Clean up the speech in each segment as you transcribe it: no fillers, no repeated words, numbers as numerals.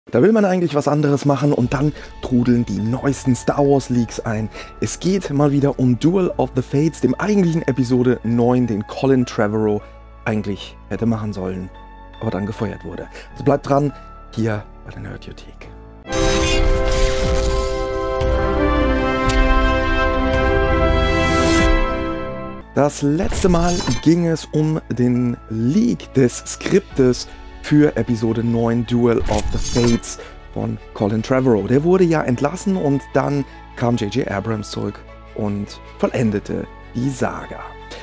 Da will man eigentlich was anderes machen und dann trudeln die neuesten Star Wars Leaks ein. Es geht mal wieder um Duel of the Fates, dem eigentlichen Episode 9, den Colin Trevorrow eigentlich hätte machen sollen, aber dann gefeuert wurde. Also bleibt dran, hier bei der Nerdiothek. Das letzte Mal ging es um den Leak des Skriptes für Episode 9 Duel of the Fates von Colin Trevorrow. Der wurde ja entlassen und dann kam J.J. Abrams zurück und vollendete die Saga.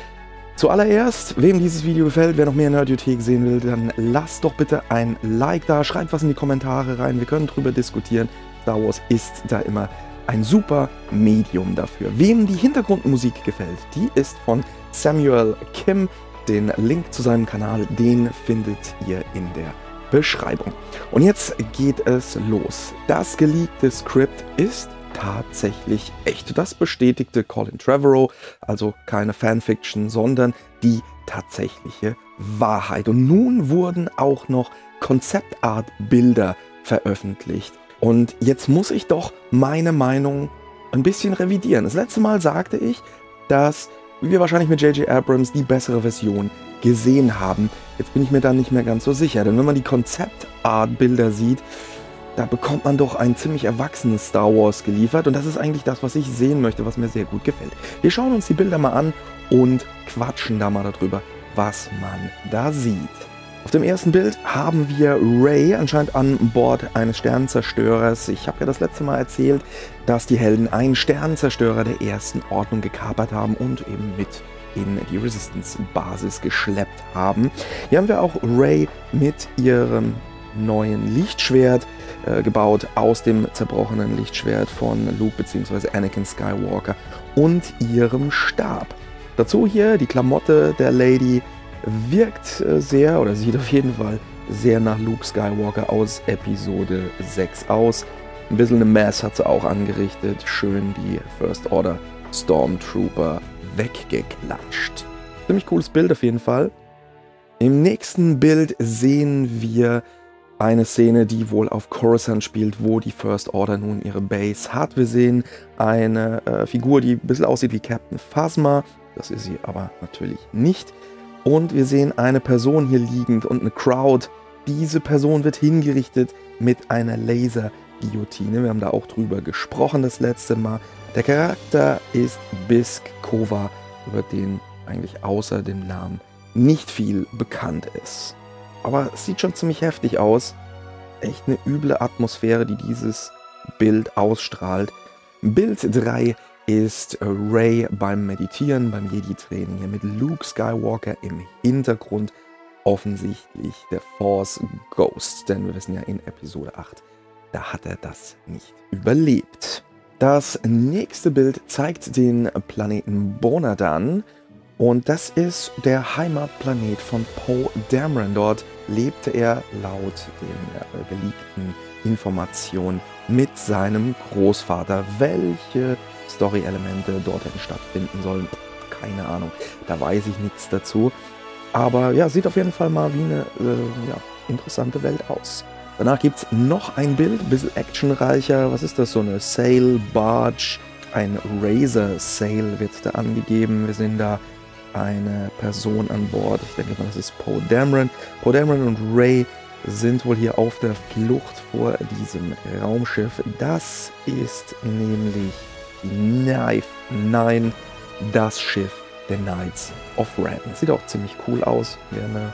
Zuallererst, wem dieses Video gefällt, wer noch mehr Nerdiothek sehen will, dann lasst doch bitte ein Like da, schreibt was in die Kommentare rein, wir können drüber diskutieren. Star Wars ist da immer ein super Medium dafür. Wem die Hintergrundmusik gefällt, die ist von Samuel Kim. Den Link zu seinem Kanal, den findet ihr in der Beschreibung. Und jetzt geht es los. Das geleakte Skript ist tatsächlich echt. Das bestätigte Colin Trevorrow, also keine Fanfiction, sondern die tatsächliche Wahrheit. Und nun wurden auch noch Konzeptart-Bilder veröffentlicht. Und jetzt muss ich doch meine Meinung ein bisschen revidieren. Das letzte Mal sagte ich, dass wir wahrscheinlich mit J.J. Abrams die bessere Version gesehen haben. Jetzt bin ich mir da nicht mehr ganz so sicher, denn wenn man die Konzeptart-Bilder sieht, da bekommt man doch ein ziemlich erwachsenes Star Wars geliefert und das ist eigentlich das, was ich sehen möchte, was mir sehr gut gefällt. Wir schauen uns die Bilder mal an und quatschen da mal darüber, was man da sieht. Auf dem ersten Bild haben wir Rey anscheinend an Bord eines Sternenzerstörers. Ich habe ja das letzte Mal erzählt, dass die Helden einen Sternenzerstörer der ersten Ordnung gekapert haben und eben mit in die Resistance-Basis geschleppt haben. Hier haben wir auch Rey mit ihrem neuen Lichtschwert gebaut aus dem zerbrochenen Lichtschwert von Luke bzw. Anakin Skywalker und ihrem Stab. Dazu hier die Klamotte der Lady. Wirkt sehr, oder sieht auf jeden Fall sehr nach Luke Skywalker aus Episode 6 aus. Ein bisschen eine Mess hat sie auch angerichtet. Schön die First Order Stormtrooper weggeklatscht. Ziemlich cooles Bild auf jeden Fall. Im nächsten Bild sehen wir eine Szene, die wohl auf Coruscant spielt, wo die First Order nun ihre Base hat. Wir sehen eine Figur, die ein bisschen aussieht wie Captain Phasma. Das ist sie aber natürlich nicht. Und wir sehen eine Person hier liegend und eine Crowd. Diese Person wird hingerichtet mit einer Laser-Guillotine. Wir haben da auch drüber gesprochen das letzte Mal. Der Charakter ist Bisk Kova, über den eigentlich außer dem Namen nicht viel bekannt ist. Aber es sieht schon ziemlich heftig aus. Echt eine üble Atmosphäre, die dieses Bild ausstrahlt. Bild 3 ist Rey beim Meditieren, beim Jedi-Training hier mit Luke Skywalker im Hintergrund, offensichtlich der Force Ghost, denn wir wissen ja in Episode 8, da hat er das nicht überlebt. Das nächste Bild zeigt den Planeten Bonadan und das ist der Heimatplanet von Poe Dameron. Dort lebte er laut den geleakten Informationen mit seinem Großvater. Welche Story-Elemente dort hätten stattfinden sollen, keine Ahnung, da weiß ich nichts dazu. Aber ja, sieht auf jeden Fall mal wie eine interessante Welt aus. Danach gibt es noch ein Bild, ein bisschen actionreicher. Was ist das? So eine Sail Barge, ein Razor Sail wird da angegeben. Wir sehen da eine Person an Bord. Ich denke mal, das ist Poe Dameron. Poe Dameron und Rey sind wohl hier auf der Flucht vor diesem Raumschiff. Das ist nämlich die Knife 9, das Schiff der Knights of Ren. Sieht auch ziemlich cool aus. Wäre eine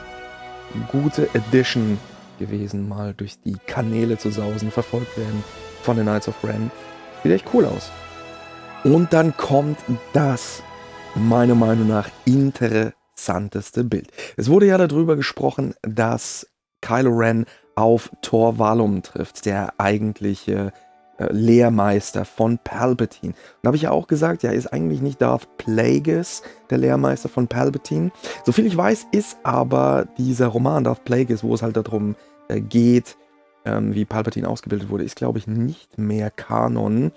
gute Edition gewesen, mal durch die Kanäle zu sausen, verfolgt werden von den Knights of Ren. Sieht echt cool aus. Und dann kommt das, meiner Meinung nach, interessanteste Bild. Es wurde ja darüber gesprochen, dass Kylo Ren auf Tor Valum trifft, der eigentliche Lehrmeister von Palpatine. Und da habe ich ja auch gesagt, ja, ist eigentlich nicht Darth Plagueis der Lehrmeister von Palpatine. Soviel ich weiß, ist aber dieser Roman Darth Plagueis, wo es halt darum geht, wie Palpatine ausgebildet wurde, ist, glaube ich, nicht mehr Kanon.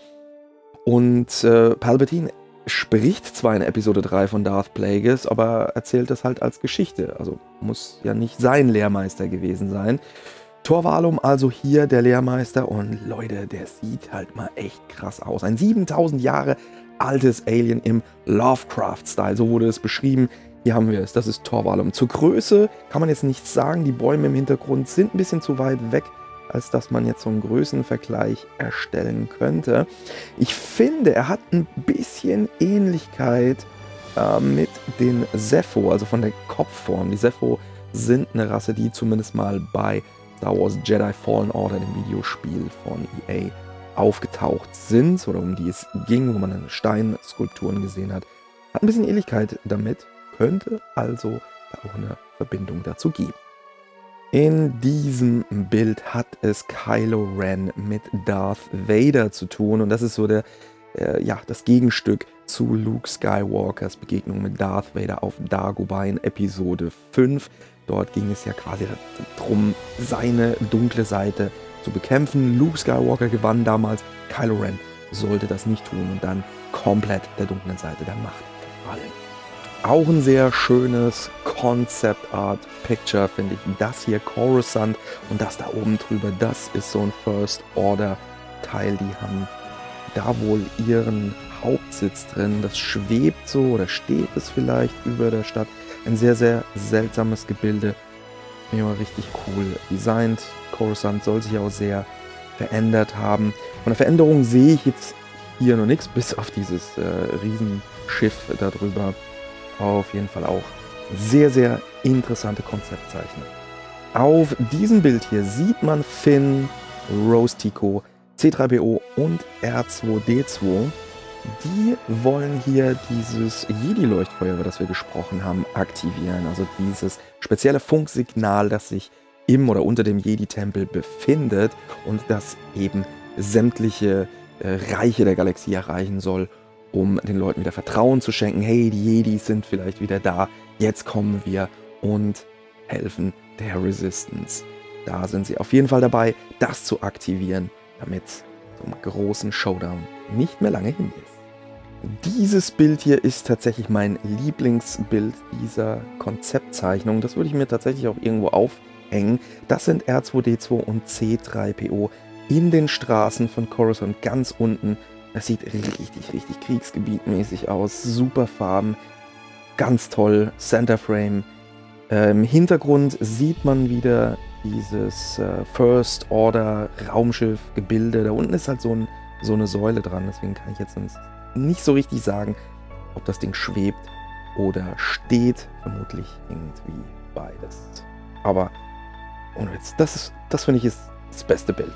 Und Palpatine spricht zwar in Episode 3 von Darth Plagueis, aber erzählt das halt als Geschichte. Also muss ja nicht sein Lehrmeister gewesen sein. Tor Valum, also hier der Lehrmeister. Und Leute, der sieht halt mal echt krass aus. Ein 7000 Jahre altes Alien im Lovecraft-Style, so wurde es beschrieben. Hier haben wir es, das ist Tor Valum. Zur Größe kann man jetzt nichts sagen, die Bäume im Hintergrund sind ein bisschen zu weit weg, als dass man jetzt so einen Größenvergleich erstellen könnte. Ich finde, er hat ein bisschen Ähnlichkeit mit den Zeffo, also von der Kopfform. Die Zeffo sind eine Rasse, die zumindest mal bei Star Wars Jedi Fallen Order, dem Videospiel von EA, aufgetaucht sind, oder um die es ging, wo man dann Steinskulpturen gesehen hat. Hat ein bisschen Ähnlichkeit damit, könnte also da auch eine Verbindung dazu geben. In diesem Bild hat es Kylo Ren mit Darth Vader zu tun, und das ist so das Gegenstück zu Luke Skywalkers Begegnung mit Darth Vader auf Dagobah in Episode 5. Dort ging es ja quasi darum, seine dunkle Seite zu bekämpfen. Luke Skywalker gewann damals, Kylo Ren sollte das nicht tun und dann komplett der dunklen Seite der Macht verfallen. Auch ein sehr schönes Concept Art Picture, finde ich. Das hier, Coruscant, und das da oben drüber, das ist so ein First Order Teil. Die haben da wohl ihren Hauptsitz drin. Das schwebt so, oder steht es vielleicht über der Stadt. Ein sehr, sehr seltsames Gebilde. Mir war richtig cool designt. Coruscant soll sich auch sehr verändert haben. Von der Veränderung sehe ich jetzt hier noch nichts, bis auf dieses Riesenschiff darüber. Auf jeden Fall auch sehr, sehr interessante Konzeptzeichnung. Auf diesem Bild hier sieht man Finn, Rose Tico, C3PO und R2D2. Die wollen hier dieses Jedi-Leuchtfeuer, über das wir gesprochen haben, aktivieren. Also dieses spezielle Funksignal, das sich im oder unter dem Jedi-Tempel befindet und das eben sämtliche Reiche der Galaxie erreichen soll, um den Leuten wieder Vertrauen zu schenken. Hey, die Jedis sind vielleicht wieder da, jetzt kommen wir und helfen der Resistance. Da sind sie auf jeden Fall dabei, das zu aktivieren, damit zum großen Showdown nicht mehr lange hin ist. Dieses Bild hier ist tatsächlich mein Lieblingsbild dieser Konzeptzeichnung. Das würde ich mir tatsächlich auch irgendwo aufhängen. Das sind R2D2 und C3PO in den Straßen von Coruscant ganz unten. Das sieht richtig, richtig kriegsgebietmäßig aus. Super Farben, ganz toll. Centerframe. Im Hintergrund sieht man wieder dieses First Order Raumschiff Gebilde. Da unten ist halt so eine Säule dran. Deswegen kann ich jetzt nicht so richtig sagen, ob das Ding schwebt oder steht. Vermutlich irgendwie beides. Aber ohne Witz, das finde ich ist das beste Bild.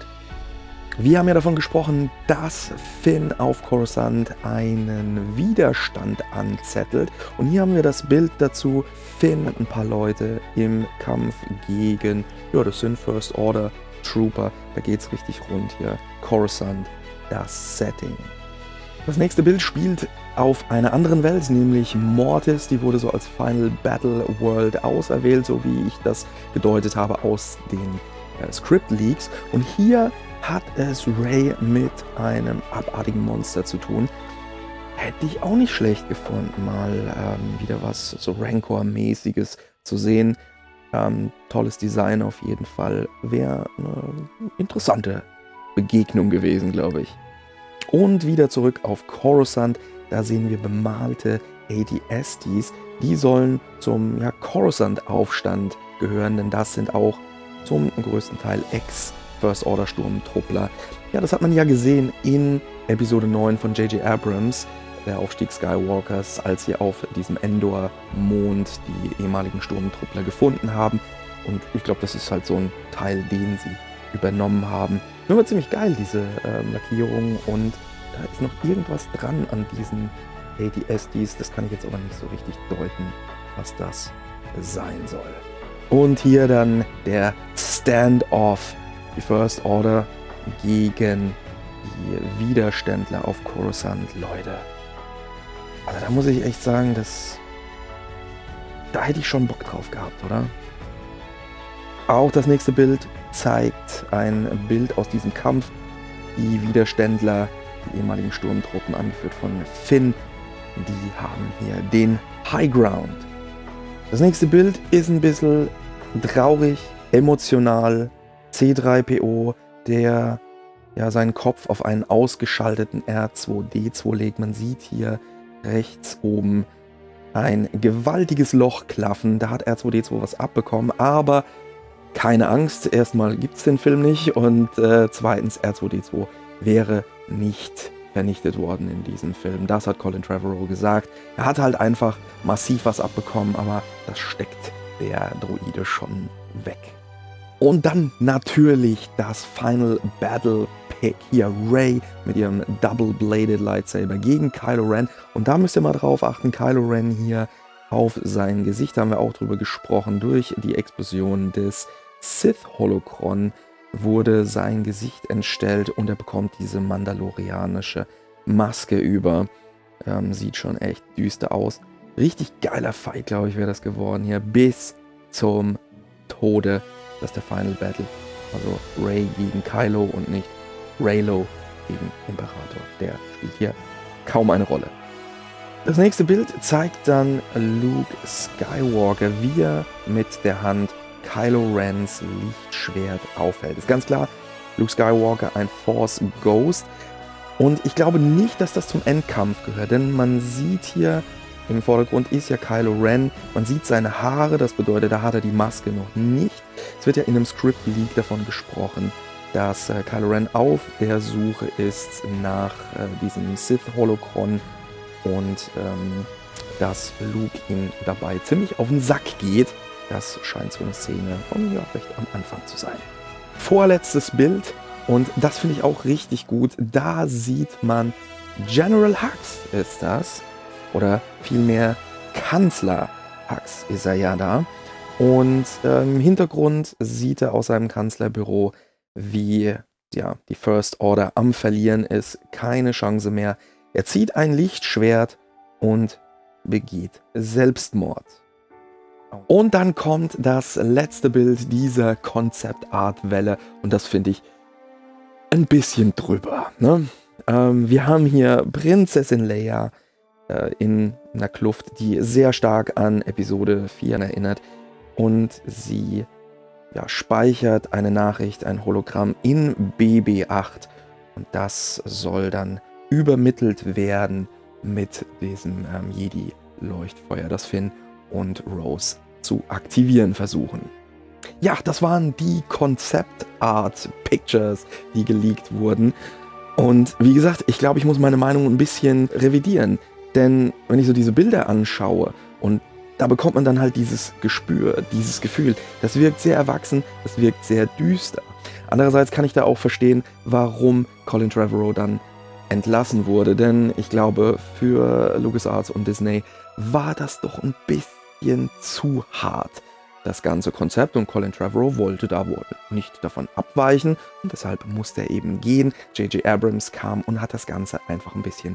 Wir haben ja davon gesprochen, dass Finn auf Coruscant einen Widerstand anzettelt. Und hier haben wir das Bild dazu. Finn und ein paar Leute im Kampf gegen, ja, das sind First Order Trooper. Da geht es richtig rund hier. Coruscant, das Setting. Das nächste Bild spielt auf einer anderen Welt, nämlich Mortis. Die wurde so als Final Battle World auserwählt, so wie ich das gedeutet habe aus den Script Leaks. Und hier hat es Rey mit einem abartigen Monster zu tun. Hätte ich auch nicht schlecht gefunden, mal wieder was so Rancor-mäßiges zu sehen. Tolles Design auf jeden Fall. Wäre eine interessante Begegnung gewesen, glaube ich. Und wieder zurück auf Coruscant. Da sehen wir bemalte AT-STs. Die sollen zum Coruscant-Aufstand gehören, denn das sind auch zum größten Teil First Order Sturmtruppler. Ja, das hat man ja gesehen in Episode 9 von J.J. Abrams, der Aufstieg Skywalkers, als sie auf diesem Endor-Mond die ehemaligen Sturmtruppler gefunden haben. Und ich glaube, das ist halt so ein Teil, den sie übernommen haben. Nur war ziemlich geil, diese Lackierung, und da ist noch irgendwas dran an diesen AT-STs. Das kann ich jetzt aber nicht so richtig deuten, was das sein soll. Und hier dann der Standoff. Die First Order gegen die Widerständler auf Coruscant. Leute, also da muss ich echt sagen, da hätte ich schon Bock drauf gehabt, oder? Auch das nächste Bild zeigt ein Bild aus diesem Kampf. Die Widerständler, die ehemaligen Sturmtruppen, angeführt von Finn, die haben hier den High Ground. Das nächste Bild ist ein bisschen traurig, emotional. C3PO, der ja seinen Kopf auf einen ausgeschalteten R2-D2 legt. Man sieht hier rechts oben ein gewaltiges Loch klaffen. Da hat R2-D2 was abbekommen, aber keine Angst. Erstmal gibt es den Film nicht und zweitens, R2-D2 wäre nicht vernichtet worden in diesem Film. Das hat Colin Trevorrow gesagt. Er hat halt einfach massiv was abbekommen, aber das steckt der Droide schon weg. Und dann natürlich das Final Battle Pick. Hier Rey mit ihrem Double-Bladed Lightsaber gegen Kylo Ren. Und da müsst ihr mal drauf achten, Kylo Ren hier auf sein Gesicht, haben wir auch drüber gesprochen, durch die Explosion des Sith-Holocron wurde sein Gesicht entstellt und er bekommt diese mandalorianische Maske über. Sieht schon echt düster aus. Richtig geiler Fight, glaube ich, wäre das geworden hier. Bis zum Tode. Das ist der Final Battle. Also Rey gegen Kylo und nicht Reylo gegen Imperator. Der spielt hier kaum eine Rolle. Das nächste Bild zeigt dann Luke Skywalker, wie er mit der Hand Kylo Rens Lichtschwert aufhält. Ist ganz klar, Luke Skywalker ein Force Ghost. Und ich glaube nicht, dass das zum Endkampf gehört, denn man sieht hier, im Vordergrund ist ja Kylo Ren, man sieht seine Haare, das bedeutet, da hat er die Maske noch nicht. Es wird ja in einem Script-Leak davon gesprochen, dass Kylo Ren auf der Suche ist nach diesem Sith-Holocron und dass Luke ihm dabei ziemlich auf den Sack geht. Das scheint so eine Szene von ja, recht am Anfang zu sein. Vorletztes Bild und das finde ich auch richtig gut. Da sieht man General Hux ist das. Oder vielmehr Kanzler Hux ist er ja da. Und im Hintergrund sieht er aus seinem Kanzlerbüro, wie ja, die First Order am Verlieren ist. Keine Chance mehr. Er zieht ein Lichtschwert und begeht Selbstmord. Und dann kommt das letzte Bild dieser Concept-Art-Welle. Und das finde ich ein bisschen drüber. Ne? Wir haben hier Prinzessin Leia in einer Kluft, die sehr stark an Episode 4 erinnert. Und sie ja, speichert eine Nachricht, ein Hologramm in BB-8. Und das soll dann übermittelt werden mit diesem Jedi-Leuchtfeuer, das Finn und Rose zu aktivieren versuchen. Ja, das waren die Concept Art Pictures, die geleakt wurden. Und wie gesagt, ich glaube, ich muss meine Meinung ein bisschen revidieren. Denn wenn ich so diese Bilder anschaue und da bekommt man dann halt dieses Gespür, dieses Gefühl. Das wirkt sehr erwachsen, das wirkt sehr düster. Andererseits kann ich da auch verstehen, warum Colin Trevorrow dann entlassen wurde. Denn ich glaube, für LucasArts und Disney war das doch ein bisschen zu hart, das ganze Konzept. Und Colin Trevorrow wollte da wohl nicht davon abweichen. Und deshalb musste er eben gehen. J.J. Abrams kam und hat das Ganze einfach ein bisschen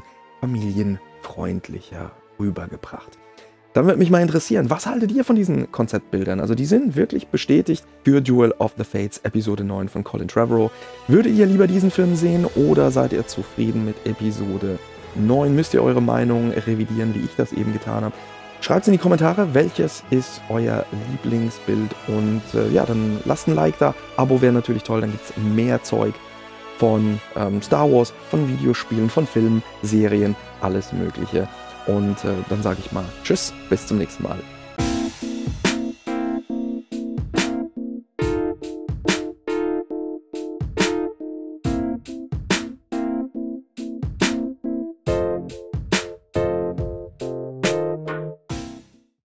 familienfreundlicher rübergebracht. Dann würde mich mal interessieren, was haltet ihr von diesen Konzeptbildern? Also die sind wirklich bestätigt für Duel of the Fates Episode 9 von Colin Trevorrow. Würdet ihr lieber diesen Film sehen oder seid ihr zufrieden mit Episode 9? Müsst ihr eure Meinung revidieren, wie ich das eben getan habe? Schreibt es in die Kommentare, welches ist euer Lieblingsbild und ja, dann lasst ein Like da. Abo wäre natürlich toll, dann gibt es mehr Zeug von Star Wars, von Videospielen, von Filmen, Serien, alles Mögliche. Und dann sage ich mal Tschüss, bis zum nächsten Mal.